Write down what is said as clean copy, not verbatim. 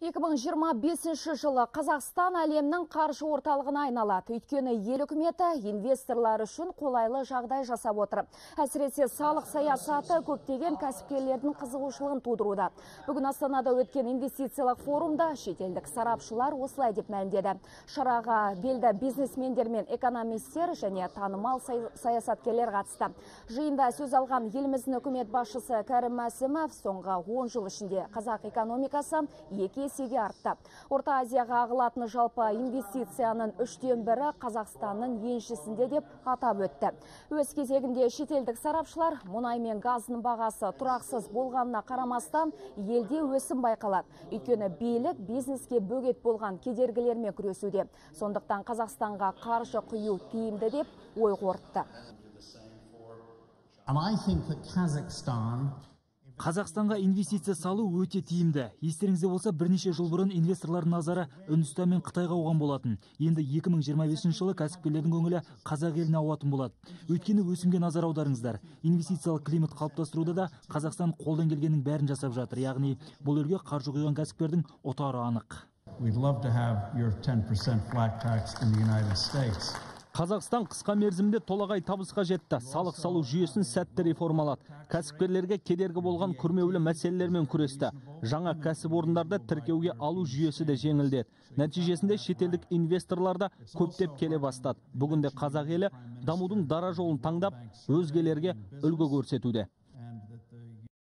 2025 жылы Қазақстан әлемнің қаржы орталығына айналады. Өйткені ел үкіметі инвесторлар үшін қолайлы жағдай жасап отыр. Әсіресе салық саясаты көптеген кәсіпкерлердің қызығушылығын тудыруда. Бүгін Астанада өткен инвестициялық форумда шетелдік сарапшылар осылай деп мәлімдеді. Шараға белді бизнесмендер мен экономистер және танымал саясаткерлер қатысты. Жиында сөз алған еліміздің үкімет басшысы Кәрім Мәсімов соңғы 10 жыл ішінде қазақ экономикасы есеге артты. Орта Азияға ағылатын жалпы инвестицияның 3/1 Қазақстанның еншісінде деп атап өтті. Өз кезегінде шетелдік сарапшылар мұнай мен газының бағасы тұрақсыз болғанына қарамастан елде өсім байқалады. Өйткені билік бизнеске бөгет болған кедергілермен күресуде. Сондықтан Қазақстанға қаржы құю тиімді деп ой қорытты. Қазақстанға инвестиция салу өте тиімді. Естеріңізде болса, бірнеше жыл бұрын инвесторлардың назары Үндістан мен Қытайға ауған болатын. Енді 2025 жылы кәсіпкерлердің көңілі қазақ еліне ауатын болады. Өйткені өсімге назар аударыңыздар. Инвестициялық климат қалыптастыруда да Қазақстан қолдан келгеннің бәрін жасап жатыр. Яғни бұл елге қаржы құйған кәсіпкердің ұтары анық. Қазақстан қысқа мерзімде толағай табысқа жетті. Салық салу жүйесін сәтті реформалады. Кәсіпкерлерге кедергі болған күрмеулі мәселелермен күресті. Жаңа кәсіпорындарды тіркеуге алу жүйесі де жеңілдеді. Нәтижесінде шетелдік инвесторлар да көптеп келе бастады. Бүгінде қазақ елі дамудың дара жолын таңдап, өзгелерге үлгі көрсетуде.